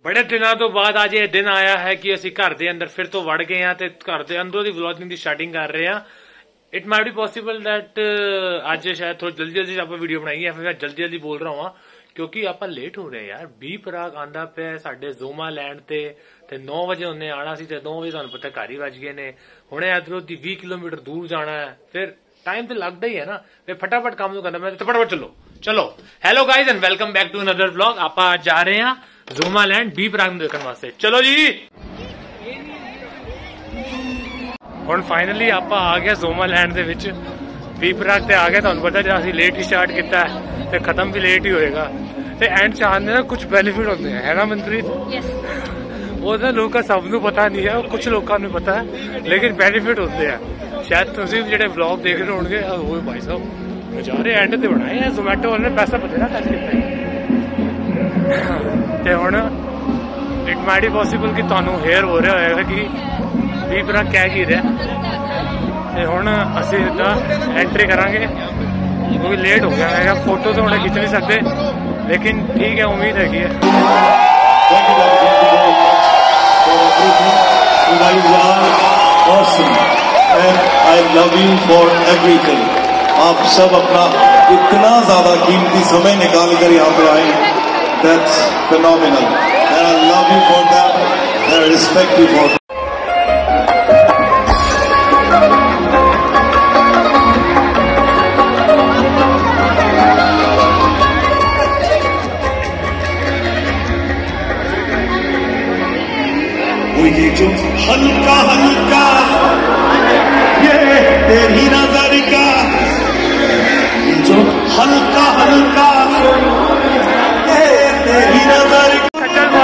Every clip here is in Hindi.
बड़े दिनों तो बाद आज ये दिन आया है कि ਅਸੀਂ घर ਦੇ अंदर फिर तो ਵੜ गए हैं ਤੇ घर ਦੇ ਅੰਦਰੋਂ ਦੀ ਵਲੌਗਿੰਗ ਦੀ ਸਟਾਰਟਿੰਗ ਕਰ ਰਹੇ ਹਾਂ। It might be possible that आज शायद थोड़ी जल्दी जल्दी आप वीडियो बनाई है, फिर मैं जल्दी जल्दी बोल रहा हूँ क्योंकि आप लेट हो रहे हैं यार। बी पराग आंदा पे साडे जोमा लैंड ते 9 बजे उन्हें आना सी ते 9 बजे तुहानू पता घर ही वज गए ने। हुणे इधरों दी 20 किलोमीटर दूर जाना है, फिर टाइम तो लगता ही है ना, फिर फटाफट काम तो करना। मैं तो फटाफट चलो चलो। Hello guys and welcome back to another vlog. आप जा रहे हैं जोमा लैंड बी पराग देखने वास्ते। चलो जी ਹੁਣ फाइनली आप आ गया जोमा लैंड ਦੇ ਵਿੱਚ बी पराग ਤੇ आ गए। ਤੁਹਾਨੂੰ ਪਤਾ ਜੇ ਅਸੀਂ ਲੇਟ ਹੀ ਸਟਾਰਟ ਕੀਤਾ ਹੈ ਤੇ ਖਤਮ ਵੀ ਲੇਟ ਹੀ ਹੋਏਗਾ ਤੇ ਐਂਡ ਚਾਹਦੇ ਨਾ ਕੁਝ ਬੈਨੀਫਿਟ ਹੁੰਦੇ ਹੈ, ਹੈ ਨਾ ਮਨਪ੍ਰੀਤ? ਉਹਦਾ ਲੋਕਾਂ ਸਭ ਨੂੰ ਪਤਾ ਨਹੀਂ ਹੈ, ਕੁਝ ਲੋਕਾਂ ਨੂੰ ਪਤਾ ਹੈ ਲੇਕਿਨ ਬੈਨੀਫਿਟ ਹੁੰਦੇ ਆ। ਸ਼ਾਇਦ ਤੁਸੀਂ ਵੀ ਜਿਹੜੇ ਵਲੌਗ ਦੇਖ ਰਹੇ ਹੋਣਗੇ ਉਹ ਭਾਈ ਸਾਹਿਬ ਨਜ਼ਾਰੇ ਐਂਡ ਤੇ ਬਣਾਏ ਆ। ਜ਼ੋਮੈਟੋ ਵਾਲੇ ਨੇ ਪੈਸਾ ਬਥੇਰਾ ਖਰਚ ਕੀਤਾ ਤੇ ਹੁਣ ਇਟ ਮਾਈਟ ਬੀ ਪੋਸੀਬਲ ਕਿ ਤੁਹਾਨੂੰ ਹੇਅਰ ਹੋ ਰਿਹਾ ਹੋਏਗਾ ਕਿ बी पराग कह की रहा। हुण असीं सीधा एंट्री करांगे क्योंकि लेट हो गया। मैं फोटो तो हुणे खिंच नहीं सकते लेकिन ठीक है, उम्मीद हैगी है। आप सब अपना इतना ज्यादा कीमती समय निकाल कर यहाँ पे आए, that's phenomenal and I love you for that and I respect you for. ये जो हल्का हल्का ये तेरी नजर का, ये जो हल्का हल्का ये तेरी नजर का।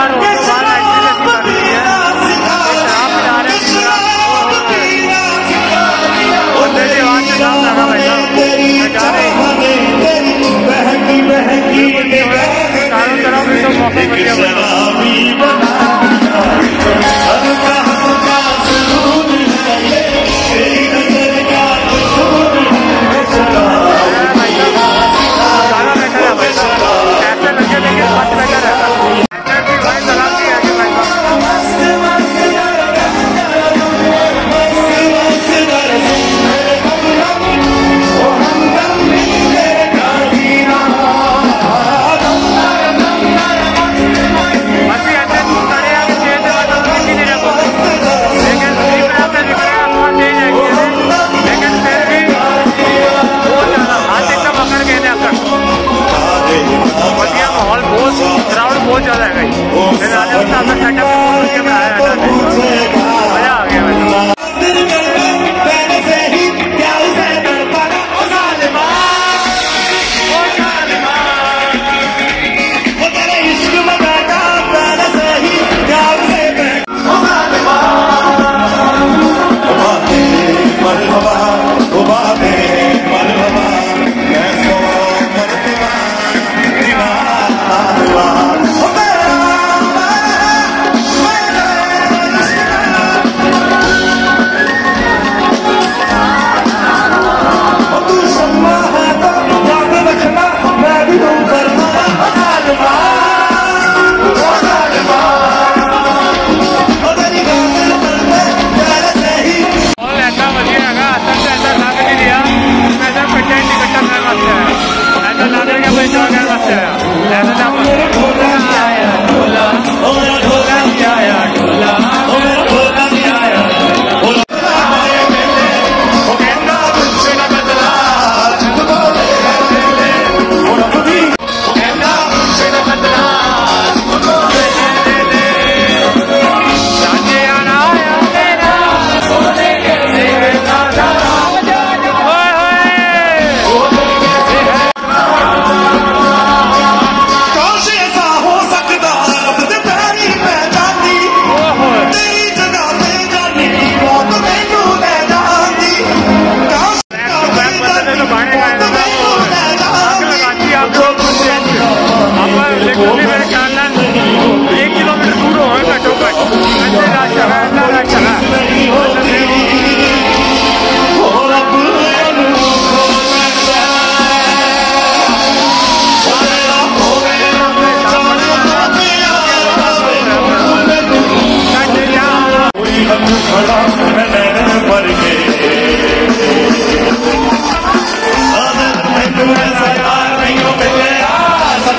बहुत ज्यादा है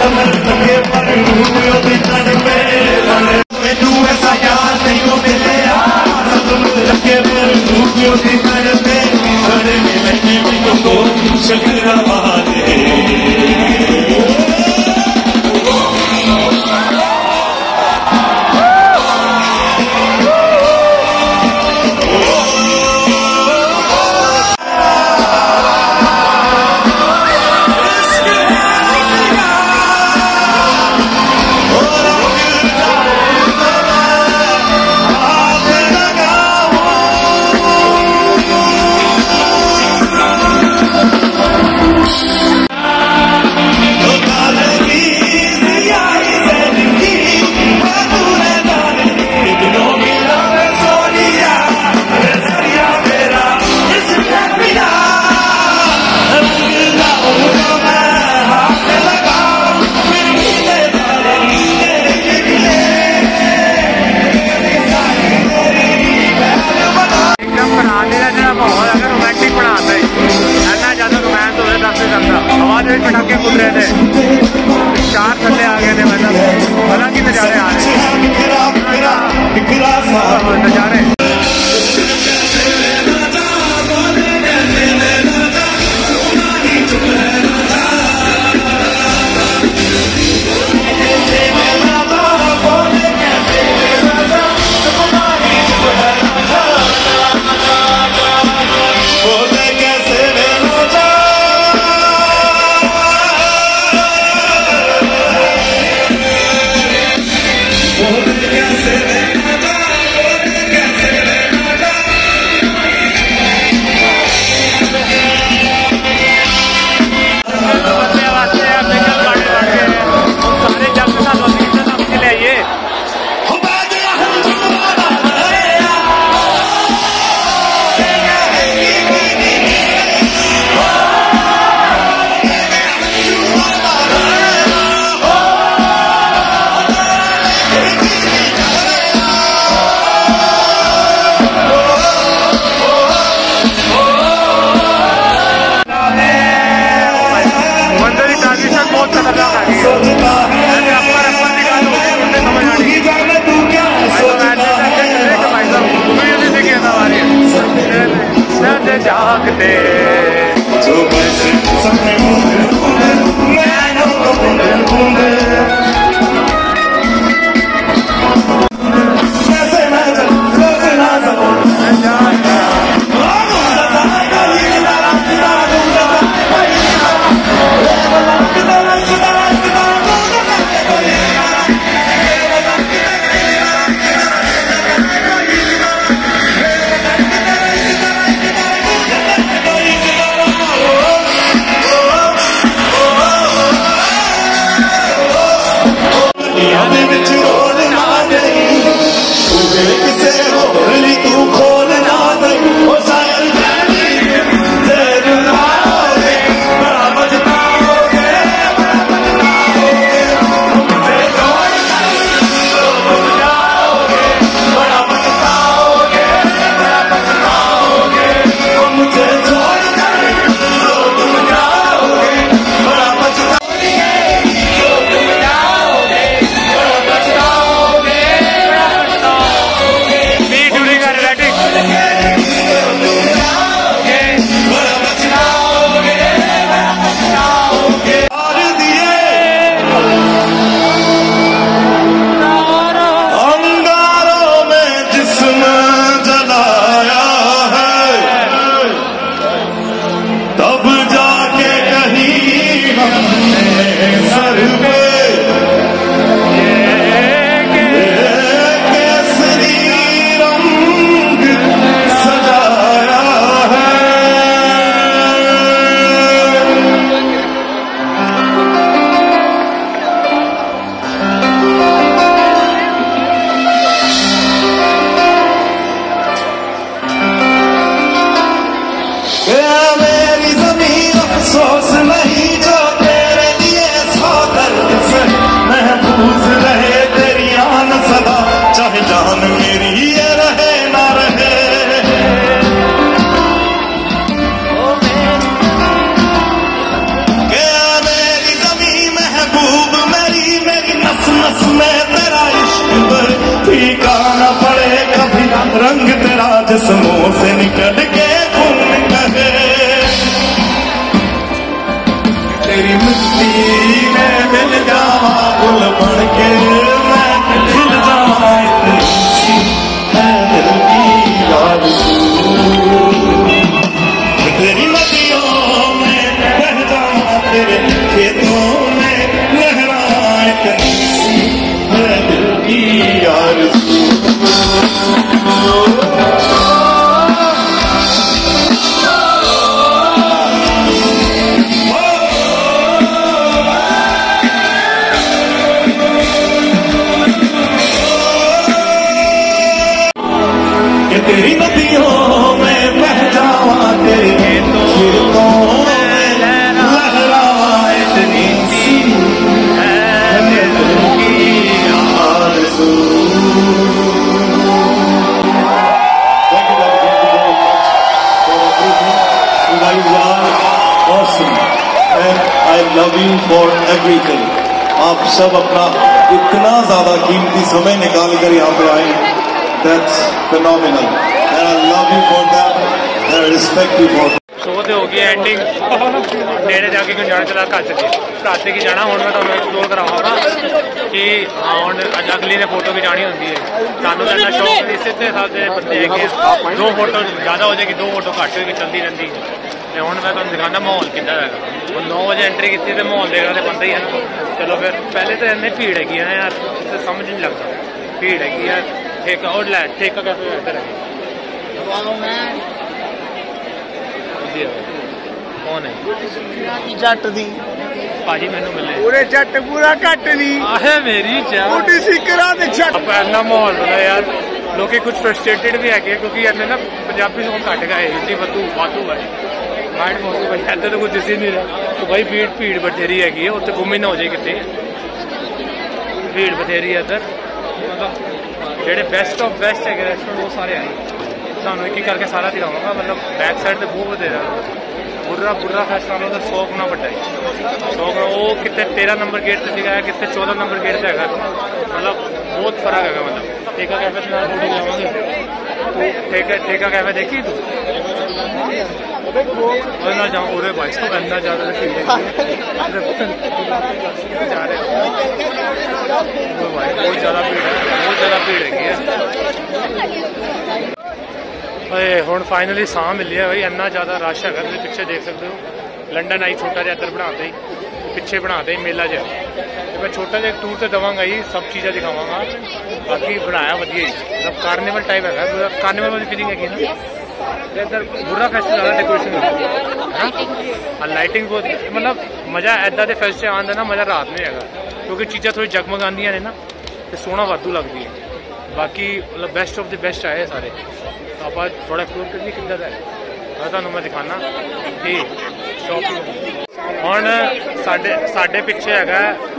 पटाखे कूद रहे थे, 4 थल्ले आ गए थे, मतलब हालांकि नजारे आ रहे नजारे। जागते मेरी ज़मीन अफ़सोस नहीं जो तेरे लिए सौ कर जिस्मों से निकल के खून कहे तेरी मिट्टी में मिल जावा गुल बन के मैं खिल जावा इतनी है दिल की आरज़ू तेरी नदियों में बह जावा तेरे खेतों में लहराए इतनी है दिल की आरज़ू तेरी नदियों में बह जावा तेरे खेतों में लहरावा इतनी सी है दिल की आरज़ू। I love you for everything. आप सब अपना इतना ज्यादा कीमती समय निकाल कर यहाँ पे आए, that's phenomenal. And I love you for that. And I respect you for that. Show तो हो गई एंडिंग, नेड़े जाके क्यों जाना चला घर चलिए रात की जाना। हूँ मैं तुम्हें एक्सप्लोर करावांगा कि हाँ हूँ अज अगली ने फोटो खिचानी होती है सानू तो इतना शौक नहीं। इतने साल के बंदे है 2 फोटो ज़्यादा हो जाएगी, 2 फोटो घट होगी चलती रहती। हूँ मैं तुम दिखाना माहौल कितना है। 9 बजे एंट्री की तो माहौल देखना तो बनता ही है ना। चलो फिर पहले तो इन्नी भीड़ हैगी है यार, तो समझ नहीं लगता भीड़ हैगी यार। ठेका और लै ठेका कैफे इधर है कौन है जट दी भाजी मैनू मिले पूरे जट पूरा घट दी आहे मेरी बूटी सीकरा ते जट इतना माहौल बना यार। लोग कुछ फ्रस्ट्रेटेड भी है क्योंकि इन्हें ना पंजाबी सॉन्ग घट गए, हिंदी वाधू है माइंड मौसम भाई इधर तो कुछ दिस ही नहीं रहा। तो भाई भीड़ बथेरी हैगी है, उत्ते गुम ही ना हो जाए कितने। भीड़ बथेरी है इधर, मतलब जेडे बेस्ट ऑफ बेस्ट है रेस्टोरेंट वो सारे आए। ਤੁਹਾਨੂੰ एक करके सारा दिखावांगा। मतलब बैक साइड तो बहुत बतेरा बुर्रा फैस्ट नालों तो 100 गुना ਵੱਡਾ है। 100 गुना वो कितने 13 नंबर गेट से दिखाया, कितने 14 नंबर गेट से है। मतलब बहुत फर्क है। मतलब ठेका कैफे से ठेका कैफे देखी तू ना जाऊँ उरे भाई इसको इतना ज़्यादा जा रहे भाई बहुत ज़्यादा भीड़ है, बहुत ज़्यादा भीड़ हैगी है। ਹੁਣ फाइनली साह मिली है भाई, इन्ना ज़्यादा रश है। तुम पिछे देख सकते हो लंडन आई छोटा जहा इधर बनाते ही पिछे बनाते ही मेला जहा। तो मैं छोटा जहा टूर तो देवांगा ही, सब चीज़ें दिखावांगा। बाकी बनाया वधिया ही, मतलब कार्निवल टाइप है। कार्निवल वाली फीलिंग हैगी ना इधर। बुरा फेस्टिवल ज़्यादा डेकोरेशन है, लाइटिंग बहुत मतलब मज़ा इदा के फेस्ट आने ना मज़ा रात में है क्योंकि चीज़ा थोड़ी जगमगांदियाँ ने ना तो सोहना वाधू लगती है। बाकी मतलब बेस्ट ऑफ द बेस्ट आए सारे। तो आप थोड़ा एक्सप्लोर करिए कितना है तुम मैं दिखाना कि शॉपिंग। ਹੁਣ ਸਾਡੇ ਪਿੱਛੇ ਹੈਗਾ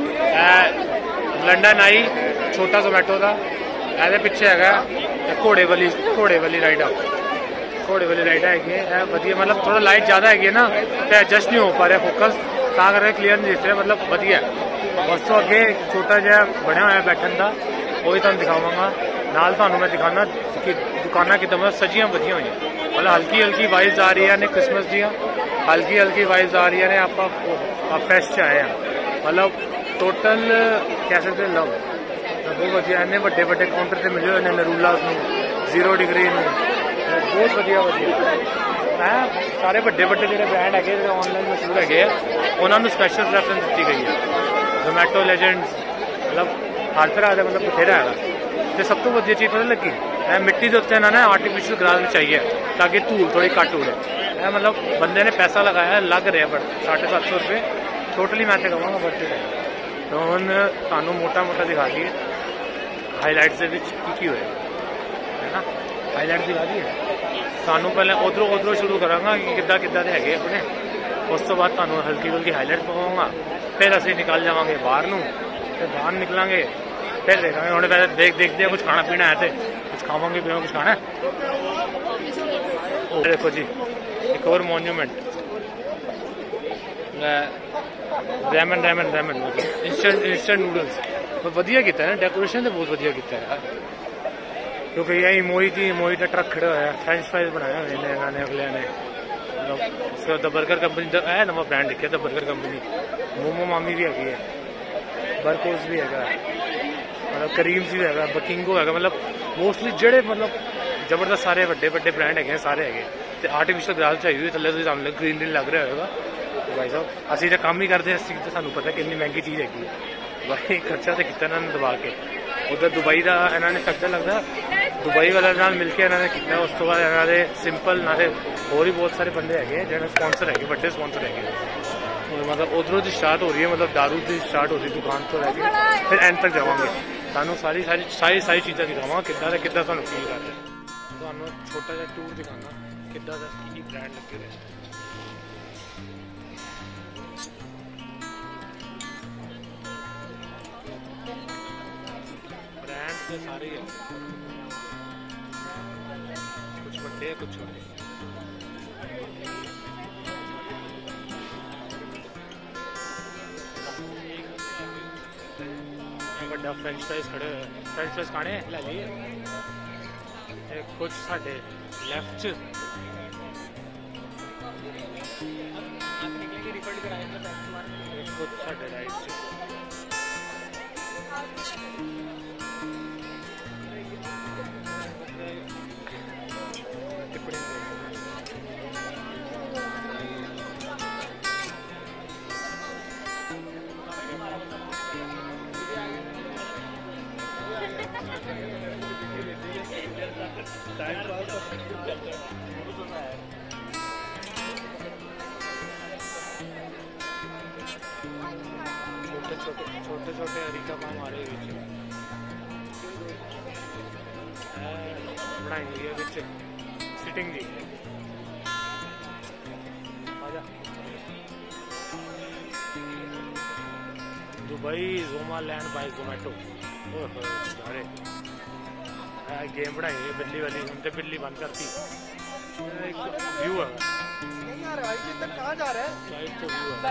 ਲੰਡਨ ਆਈ ਛੋਟਾ ਜ਼ੋਮੈਟੋ ਦਾ, ਇਹਦੇ ਪਿੱਛੇ ਹੈਗਾ ਘੋੜੇ ਵਾਲੀ ਰਾਈਡ ਹੈਗੀ ਹੈ ਵਧੀਆ। मतलब थोड़ा लाइट ज़्यादा हैगी है ना तो एडजस्ट नहीं हो पा रहा फोकस, ਤਾਂ ਕਰਕੇ क्लीयर नहीं दिख रहा। मतलब ਵਧੀਆ उस तो अगे छोटा जहा बनया होया बैठन का वो भी तुम दिखावांगा। नाल तुहानू मैं दिखाना कि दुकाना कितना मतलब सजियां वधिया हुई। मतलब हल्की वाइब्स आ रही ने क्रिसमस दियाँ, हल्की वाइब्स आ रही ने। आप फेस्ट आए हैं मतलब टोटल कह सकते लव बहुत वधिया। इन्ने ਵੱਡੇ काउंटर से मिले हुए नरूला 0 डिग्री बहुत वधिया है। सारे ਵੱਡੇ जो ब्रांड है ऑनलाइन मशहूर है उन्होंने स्पैशल प्रेफरेंस दी गई है। जोमैटो लेजेंड्स मतलब हर तरह का मतलब बथेरा है। तो सब तो वधिया चीज़ पता लगी मिट्टी के उत्ते ना आर्टिफिशियल ग्रास चाहिए ताकि धूल थोड़ी घट उड़े। मतलब बंदे ने पैसा लगाया लग रहा बट 750 रुपये टोटली मैं तो कहूँगा बर्थ है। तो हम सानू मोटा दिखा दिए हाईलाइट्स की होया है ना। हाईलाइट दिखा दी है सानू पहले उधरों शुरू करांगा कि किदा है अपने। उस तो बाद तुहानू हल्की हाईलाइट पवाऊंगा, फिर असीं निकल जावांगे बाहर नूं, फिर बाहर निकलांगे फिर देखेंगे। हुण देखते हैं कुछ खाना पीना है तो कुछ खावांगे पीवांगे कुछ खाना है। देखो जी एक और मॉन्यूमेंट रैमन इंस्टेंट नूडल्स वधिया कीता है। डेकोरेशन तो बहुत वधिया कीता है। क्योंकि यही मोई का ट्रक खड़ा हुआ है। फ्रेंच फ्राइज बनाया हुए ने इन्होंने अगले ने, मतलब द बर्गर कंपनी है नवा ब्रांड लिखा द बर्गर कंपनी। मोमो मामी भी हैगी है, बर्कोस भी है, मतलब करीम्स भी है, बकिंगो है, मतलब मोस्टली जेडे मतलब जबरदस्त सारे बड़े बड़े ब्रांड है सारे है। तो आर्टिफिशियल ग्रास चाहिए हुई थले सामने ग्रीन लग रहा होगा। तो भाई साहब असं तो काम ही करते हैं, इस चीज़ तो सानू पता कि इतनी महंगी चीज़ हैगी। भाई खर्चा तो किया इन्होंने दबा के। उधर दुबई का इन्होंने खर्चा लगता दुबई वाले नाल मिल के इन्होंने किया। उस तो बाद इन्होंने सिंपल नाले होर ही बहुत सारे बंदे है जो स्पॉन्सर है, बड़े स्पॉन्सर है। मतलब उधरों की स्टार्ट हो रही है, मतलब दारू की स्टार्ट हो रही है दुकान तो लैके फिर एंड तक जावांगे। सानू सारी चीज़ा दिखावा कि सानू फील कर रहे। तो छोटा जहा टूर दिखाना कि ब्रांड लगे रहे। ब्रांड तो सारे है, कुछ बड़े कुछ छोटे। बड़ा फ्रेंच फ्राइज खड़े हुए, फ्रेंच फ्राइज खाने लै जाइए। कुछ साढ़े लैफ्ट च कुछ साढ़े राइट च। छोटे छोटे अरीका पाम आ रहे बनाई हुई है सिटिंग जी। Dubai Zomaland by Zomato. अरे गेम बनाई है बिल्ली वाली, हम तो बिल्ली बंद करती। एक व्यू है, कहाँ जा रहा है? तो व्यू है।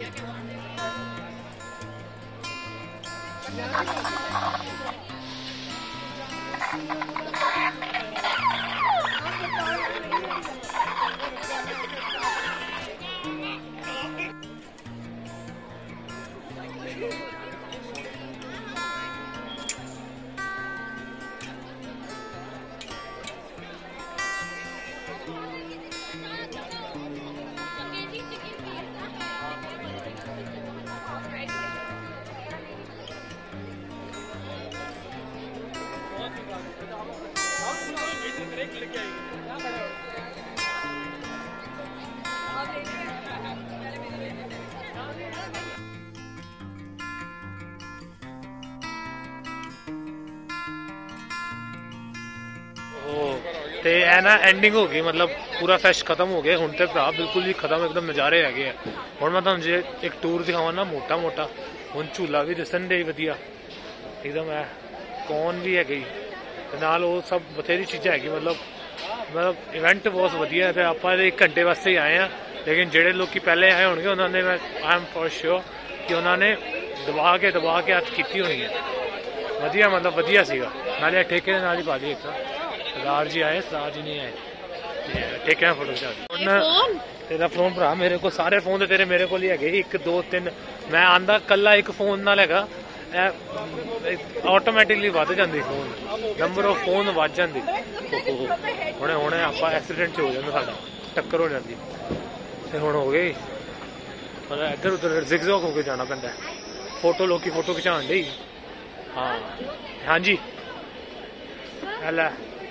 ते है ना एंडिंग हो गई, मतलब पूरा फेस्ट खत्म हो गया। हुण ते भरा बिल्कुल ही खत्म, एकदम नज़ारे है। हुण मैं तुहानू जे एक टूर दिखावा ना मोटा मोटा। हुण झूला भी दिसन दे वधिया एकदम है, कौन भी है गई नाल वो सब बथेरी चीज़ा है। मतलब इवेंट बहुत वधिया है। आप 1 घंटे वास्ते ही आए हैं, लेकिन जेडे लोग पहले आए होंगे उन्होंने, मैं आई एम फॉर श्योर कि उन्होंने दबा के हथ की होनी है। वधिया मतलब वधिया सीगा। नाले ठेके के नाल ही पा दी। एक सरदार जी आए, सरदार जी नहीं आए, ठेके में फोटो खिचा दी। तेरा फोन भरा मेरे को, सारे फोन तो तेरे मेरे को ही है 1 2 3। मैं आंदा कला एक फोन नाल हैगा, ऑटोमैटिकली वध जाती फोन नंबर ऑफ फोन वध जाती। हुणे आप एक्सीडेंट हो जाता, साडा टक्कर हो जाती। तो हुण हो गई, मतलब इधर उधर जिगजॉग होके जाना पैंदा। फोटो लोग फोटो खिचाण दी। हाँ हाँ जी लै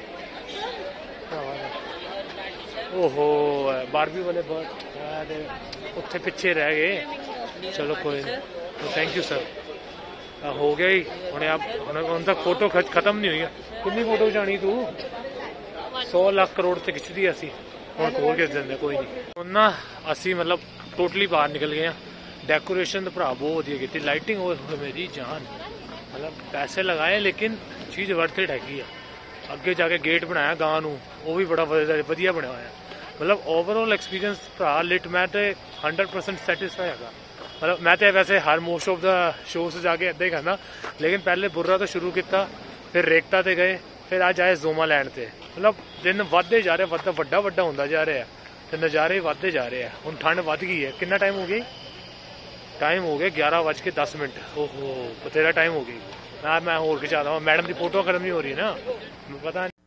ओहो बारबी वाले बर्ड उत्थे पिछे रह गए। चलो कोई नहीं, तो थैंक यू सर। हो गया ही हुण तक फोटो खत्म नहीं हुई। कितनी फोटो खिचानी तू? 100 लाख करोड़ से खिंचदी असी हुण खोल के देंगे कोई नहीं। हुण ना असी मतलब टोटली बाहर निकल गए हैं। डेकोरेशन तो भरा बहुत वधिया की, लाइटिंग हो मेरी जान, मतलब पैसे लगाए लेकिन चीज़ वर्थ इट हैगी है। अगे जाके गेट बनाया गांव नूं, वो भी बड़ा वधिया बनया होया। मतलब ओवरऑल एक्सपीरियंस भरा लिट मैं तो 100% सैटिस्फाई है। मतलब मैं तो वैसे हर मोस्ट ऑफ द शो से जाके इदा ही करना, लेकिन पहले बुर्रा तो शुरू किया, फिर रेकता ते गए, फिर अज आए ज़ोमालैंड ते। मतलब दिन वधदे जा रहे, वड्डा वड्डा होंदा जा रहा है ते नज़ारे वधदे जा रहे हैं। हुण ठंड वध गई है। कितना टाइम हो गया? टाइम हो गया 11:10। ओहो बथेरा टाइम हो गई। मैं होर खिचा रहा हूँ, मैडम की फोटो करनी हो रही है ना, पता नहीं।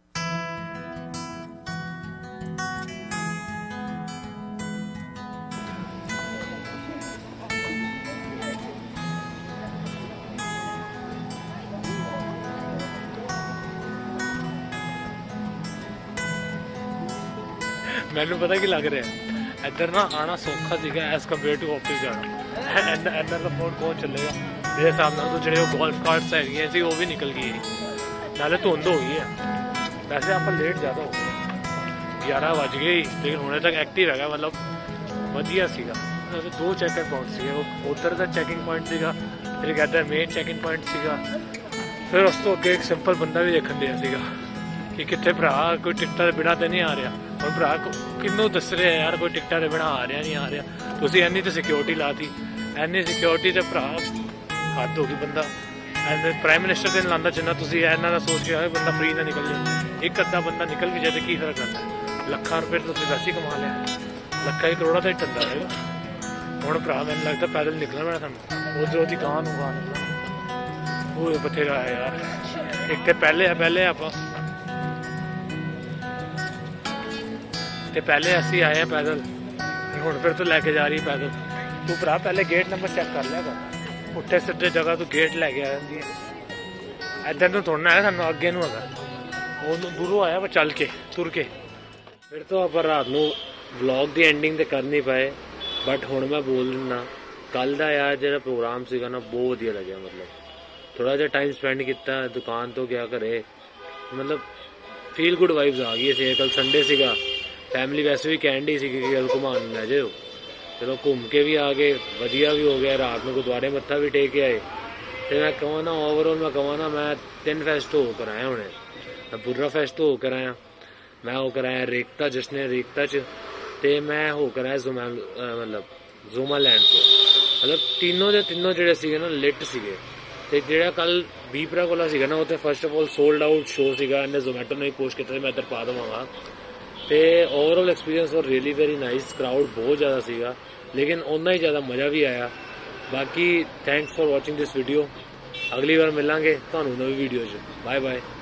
मैनू पता की लग रहा है, इधर ना आना सौखा सीगा एज कम्पेयर टू ऑफिस जाना। इधर का फोन कौन चलेगा मेरे हिसाब नाल। तो जो गोल्फ कार्ट्स है वो भी निकल गई है, नाले धुंध हो गई है। वैसे आप लेट ज़्यादा हो गए, 11 बज गए ही, लेकिन होने तक एक्टिव है। मतलब वधिया सीगा। 2 चैकिंग पॉइंट सीगे, उधर का चैकिंग पॉइंट सीगा, फिर इधर मेन चैकिंग पॉइंट सीगा। फिर उस तो अगे एक सिंपल बंदा भी देखने दिया सीगा कि कितने भरा कोई टिकटा के बिना तो नहीं आ रहा। और भरा किनों दस रहे यार कोई टिकटा के बिना आ रहा नहीं आ रहा। तुम इन्नी तो सिक्योरिटी लाती, इन्नी सिक्योरिटी तो भरा हद हो गई। बंदा प्राइम मिनिस्टर से लाता जिन्ना तुम इन्हों का सोच के आए बंदा फ्री ना निकल जाए। एक अद्धा बंदा निकल भी जाए तो की फर्क आता है। लखा रुपये तो वैसे ही कमा लिया, लखा ही करोड़ा तो ही टंदा रहेगा। हूँ भरा मैंने लगता पैदल निकलना पैना थानू, उधरों की गांह निकलना वो बथेरा है यार। एक तो पहले आप पहले असी आए हैं पैदल, हूँ फिर तो लैके जा रही पैदल। तू भरा पहले गेट नंबर चेक कर लिया कर, पुट्ठे सीधे जगह तू गेट लैके आ जाती है। इधर तो थोड़ा है सानू अगे नू है, वो दूरों आया पर चल के तुर के। फिर तो आप रात को व्लॉग की एंडिंग तो कर नहीं पाए, बट हुण मैं बोल दिना कल का यार जो प्रोग्राम सीगा ना बहुत वधिया लगे। मतलब थोड़ा जहा टाइम स्पेंड किया, दुकान तो गया घरे, मतलब फील गुड वाइब्स आ गई सी। कल संडे सीगा, फैमिली वैसे भी कहन डी सी कि कल घुमान लै जाओ। चलो घूम के भी आ गए, वधिया भी हो गया। रात में गुरुद्वारे मत्था भी टेक के आए। तो मैं कहा ना ओवरऑल मैं कहा ना मैं 3 फेस्ट होकर आया हूँ। मैं बुर्रा फेस्ट होकर आया, मैं होकर आया रेखता जश्न रेखता च, ते मैं होकर आया मतलब ज़ोमालैंड को। मतलब तीनों के तीनों जो ना लिट सीगे। तो जो कल बीपरा कोला सीगा ना, वो first of all sold out show सीगा। इन्हें जोमैटो ने पोस्ट किया, मैं इधर पा देवांगा। तो ओवरऑल एक्सपीरियंस और रियली वेरी नाइस। क्राउड बहुत ज़्यादा सीगा, लेकिन उतना ही ज़्यादा मज़ा भी आया। बाकी thanks for watching this video. अगली बार मिलांगे तुहानू नवी वीडियो च। Bye bye.